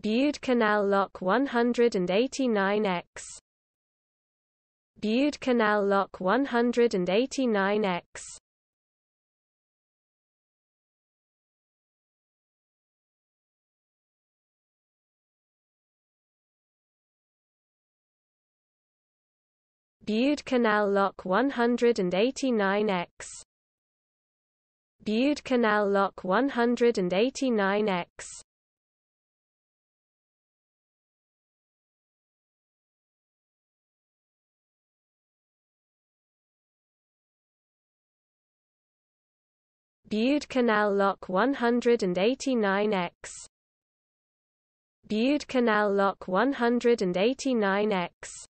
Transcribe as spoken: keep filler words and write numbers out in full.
Bude Canal Lock one hundred eighty-nine X. Bude Canal Lock one hundred eighty-nine X. Bude Canal Lock one hundred eighty-nine X. Bude Canal Lock one hundred eighty-nine X. Bude Canal Lock one hundred eighty-nine X. Bude Canal Lock one hundred eighty-nine X.